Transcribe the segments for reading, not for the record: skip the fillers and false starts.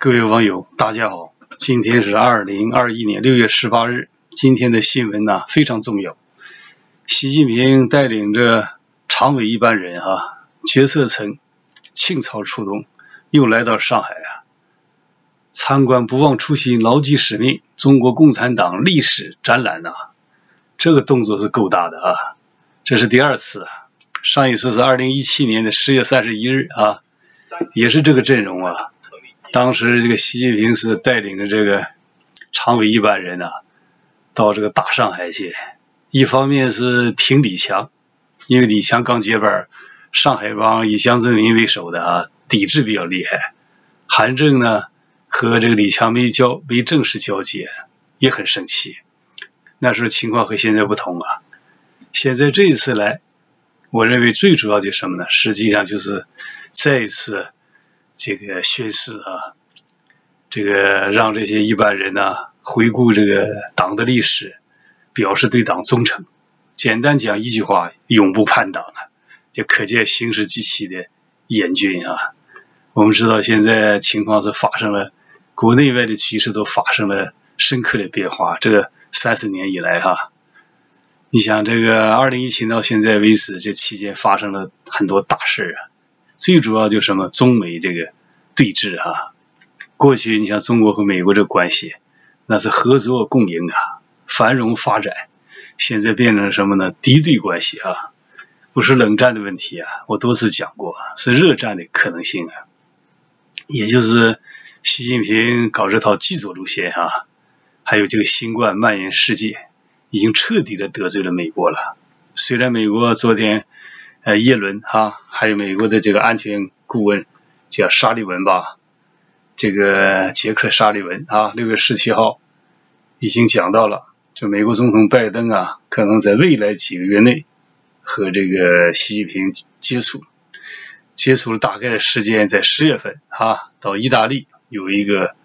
各位网友，大家好，今天是2021年6月18日。今天的新闻呢非常重要，习近平带领着常委一班人决策层倾巢出动，又来到上海参观不忘初心、牢记使命中国共产党历史展览这个动作是够大的这是第二次上一次是2017年的10月31日也是这个阵容当时这个习近平是带领着这个常委一班人到这个大上海去，一方面是挺李强，因为李强刚接班，上海帮以江泽民为首的抵制比较厉害，韩正呢和这个李强没正式交接，也很生气。那时候情况和现在不同现在这一次来，我认为最主要的什么呢？实际上就是再一次这个宣示这个让这些一般人回顾这个党的历史，表示对党忠诚。简单讲一句话，永不叛党就可见形势极其的严峻我们知道现在情况是发生了，国内外的局势都发生了深刻的变化。这个30年以来你想这个2017到现在为止，这期间发生了很多大事最主要就是什么？中美这个对峙过去你像中国和美国这关系，那是合作共赢繁荣发展，现在变成什么呢？敌对关系不是冷战的问题我多次讲过，是热战的可能性也就是习近平搞这套极左路线还有这个新冠蔓延世界，已经彻底的得罪了美国了。虽然美国昨天耶伦还有美国的这个安全顾问叫沙利文这个杰克沙利文6月17号已经讲到了，就美国总统拜登可能在未来几个月内和这个习近平接触了大概的时间在10月份到意大利有一个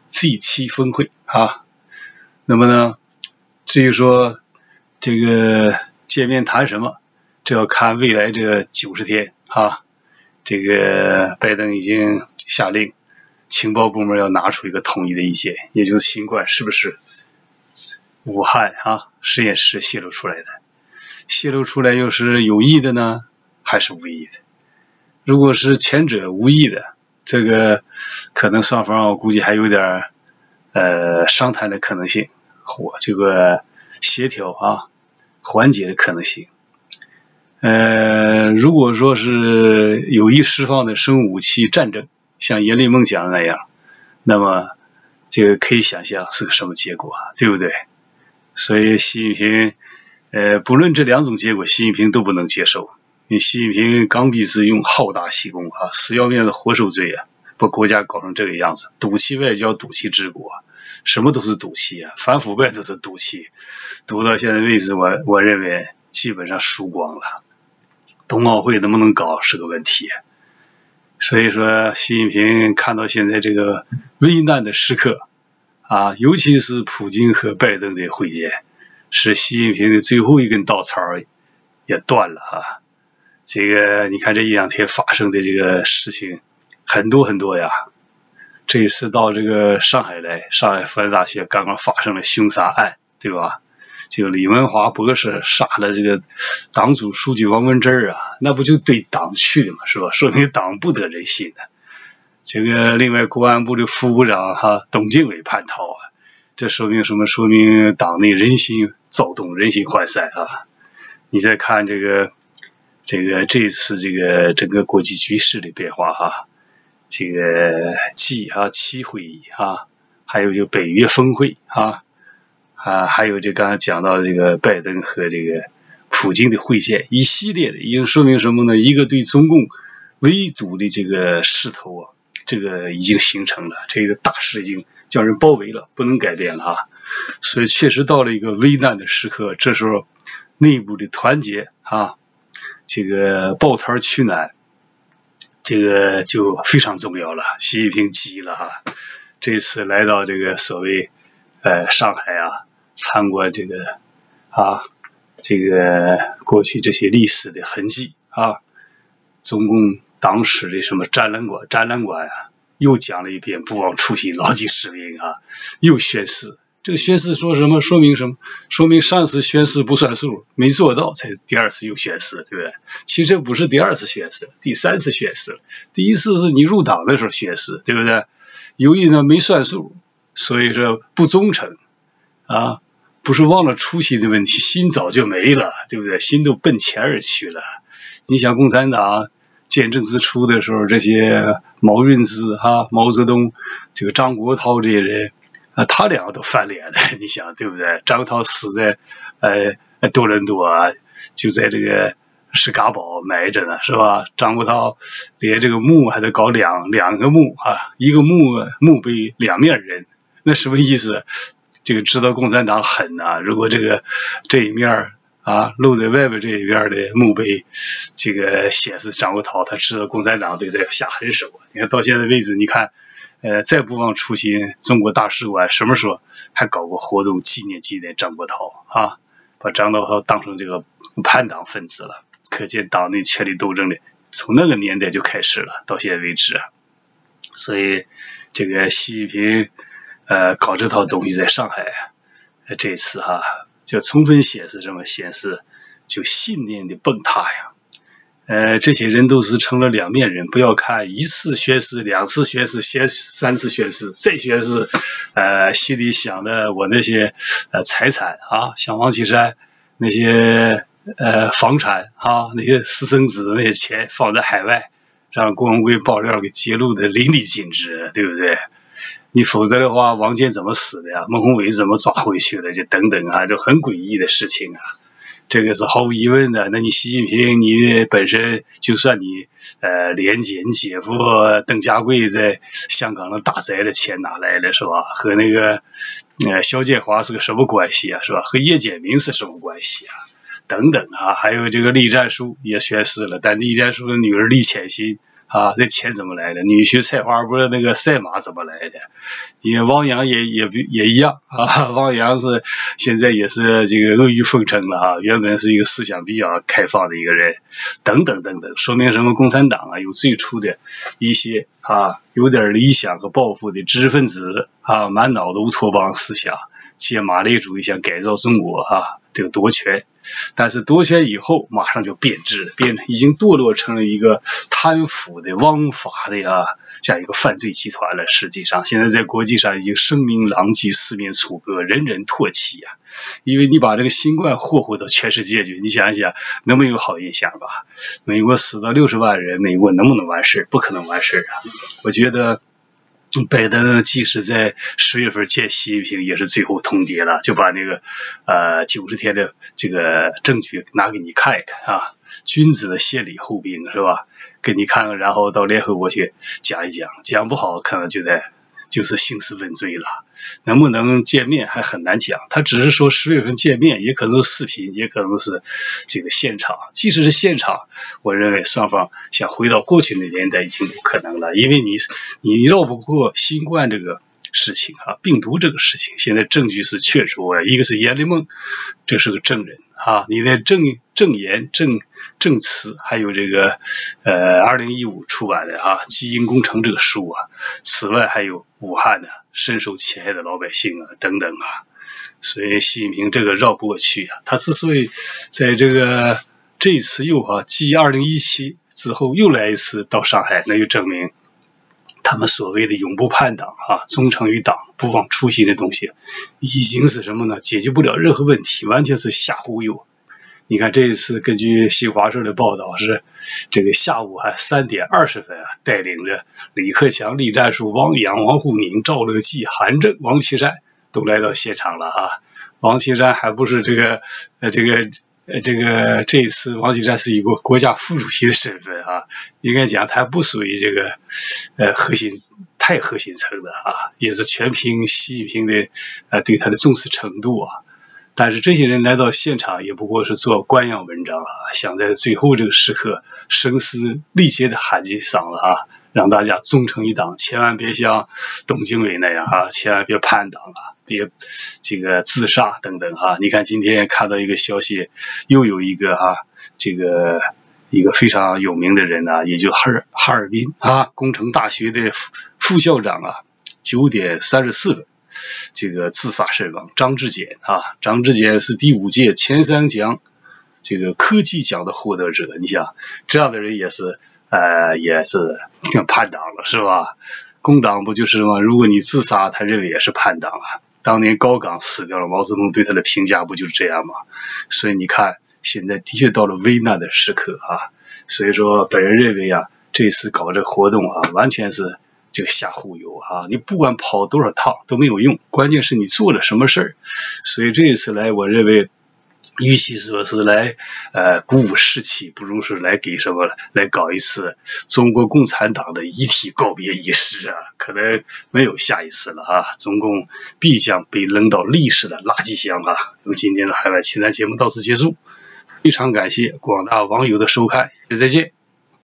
G7 峰会那么呢，至于说这个见面谈什么，这要看未来这个90天这个拜登已经下令情报部门要拿出一个统一的意见，也就是新冠是不是武汉实验室泄露出来的，泄露出来又是有意的呢还是无意的？如果是前者无意的，这个可能双方我估计还有点商谈的可能性，或这个协调缓解的可能性。如果说是有意释放的生物武器战争，像阎立梦讲的那样，那么这个可以想象是个什么结果对不对？所以习近平不论这两种结果，习近平都不能接受。因为习近平刚愎自用，好大喜功死要面子活受罪把国家搞成这个样子，赌气外交，赌气治国，什么都是赌气反腐败都是赌气，赌到现在为止，我认为基本上输光了。冬奥会能不能搞是个问题，所以说习近平看到现在这个危难的时刻尤其是普京和拜登的会见，使习近平的最后一根稻草也断了这个你看这1-2天发生的这个事情很多很多这一次到这个上海来，上海复旦大学刚刚发生了凶杀案对吧？这个李文华博士杀了这个党组书记王文珍那不就对党去的嘛是吧？说明党不得人心的。这个另外国安部的副部长董建伟叛逃这说明什么？说明党内人心躁动，人心涣散你再看这一次这个整个国际局势的变化这个G7会议还有就北约峰会还有这刚才讲到这个拜登和这个普京的会见，一系列的已经说明什么呢？一个对中共围堵的这个势头这个已经形成了，这个大势已经叫人包围了，不能改变了所以确实到了一个危难的时刻，这时候内部的团结这个抱团取暖，这个就非常重要了。习近平急了这次来到这个所谓上海参观这个这个过去这些历史的痕迹中共党史的什么展览馆又讲了一遍不忘初心，牢记使命啊，又宣誓。这个宣誓说什么？说明什么？说明上次宣誓不算数，没做到，才第二次又宣誓，对不对？其实这不是第二次宣誓，第三次宣誓了。第一次是你入党的时候宣誓，对不对？由于呢没算数，所以说不忠诚啊，不是忘了初心的问题，心早就没了，对不对？心都奔钱而去了。你想共产党建政之初的时候，这些毛润之毛泽东、这个张国焘这些人他两个都翻脸了，你想对不对？张涛死在多伦多就在这个史嘎堡埋着呢，是吧？张国焘连这个墓还得搞两个墓一个墓碑两面人，那什么意思？这个知道共产党狠如果这一面露在外边这一面的墓碑，这个显示张国焘他知道共产党对他下狠手。你看到现在为止，你看再不忘初心，中国大使馆什么时候还搞过活动纪念张国焘把张国焘当成这个叛党分子了，可见党内权力斗争的从那个年代就开始了，到现在为止所以这个习近平搞这套东西在上海这次就充分显示就信念的崩塌呀。这些人都是成了两面人，不要看一次宣誓、两次宣誓、三次宣誓，再宣誓，心里想的我那些财产像王岐山那些房产那些私生子那些钱放在海外，让郭文贵爆料给揭露的淋漓尽致，对不对？你否则的话，王健怎么死的呀？孟宏伟怎么抓回去的？就等等就很诡异的事情这个是毫无疑问的。那你习近平，你本身就算你廉洁，你姐夫邓家贵在香港的大宅的钱哪来的，是吧？和那个肖建华是个什么关系是吧？和叶简明是什么关系等等还有这个栗战书也宣誓了，但栗战书的女儿栗潜心那钱怎么来的？女婿蔡华不是那个赛马怎么来的？你汪洋也一样汪洋是现在也是这个阿谀奉承了原本是一个思想比较开放的一个人，等等等等，说明什么？共产党有最初的一些有点理想和抱负的知识分子满脑的乌托邦思想，借马列主义想改造中国这个夺权，但是夺权以后马上就变质，已经堕落成了一个贪腐的枉法的这样一个犯罪集团了。实际上现在在国际上已经声名狼藉，四面楚歌，人人唾弃因为你把这个新冠霍到全世界去，你想一想能不能有好印象吧？美国死到60万人，美国能不能完事？不可能完事我觉得拜登即使在10月份见习近平也是最后通牒了，就把那个90天的这个证据拿给你看一看君子的先礼后兵是吧？给你看看，然后到联合国去讲一讲，讲不好可能就是兴师问罪了。能不能见面还很难讲，他只是说10月份见面，也可能是视频，也可能是这个现场。即使是现场，我认为双方想回到过去的年代已经不可能了，因为你绕不过新冠这个事情病毒这个事情。现在证据是确凿一个是阎立梦，这是个证人你的证言证词，还有这个2015出版的基因工程这个书此外还有武汉的深受侵害的老百姓等等所以习近平这个绕不过去他之所以在这一次又继2017之后又来一次到上海，那就证明他们所谓的永不叛党忠诚于党不忘初心的东西已经是什么呢？解决不了任何问题，完全是瞎忽悠。你看这一次根据新华社的报道是这个下午3点20分带领着李克强、栗战书、王洋、王沪宁、赵乐际、韩正、王岐山都来到现场了王岐山还不是这一次王岐山是一个国家副主席的身份应该讲他不属于这个太核心层的也是全凭习近平的对他的重视程度但是这些人来到现场也不过是做官样文章想在最后这个时刻声嘶力竭的喊几嗓子让大家忠诚于党，千万别像董经纬那样千万别叛党别这个自杀等等你看今天看到一个消息，又有一个一个非常有名的人呢，也就哈尔滨啊工程大学的副校长啊，9点34分这个自杀身亡。张志坚啊，张志坚是第5届前3奖这个科技奖的获得者。你想这样的人也是叛党了是吧？共党不就是吗？如果你自杀，他认为也是叛党啊。当年高岗死掉了，毛泽东对他的评价不就是这样吗？所以你看，现在的确到了危难的时刻啊。所以说，本人认为啊，这次搞这个活动啊，完全是这个瞎忽悠啊！你不管跑多少趟都没有用，关键是你做了什么事儿。所以这一次来，我认为，与其说是来鼓舞士气，不如是来给什么来搞一次中国共产党的遗体告别仪式啊！可能没有下一次了啊！中共必将被扔到历史的垃圾箱啊！那么今天的海外奇谈节目到此结束，非常感谢广大网友的收看，再见。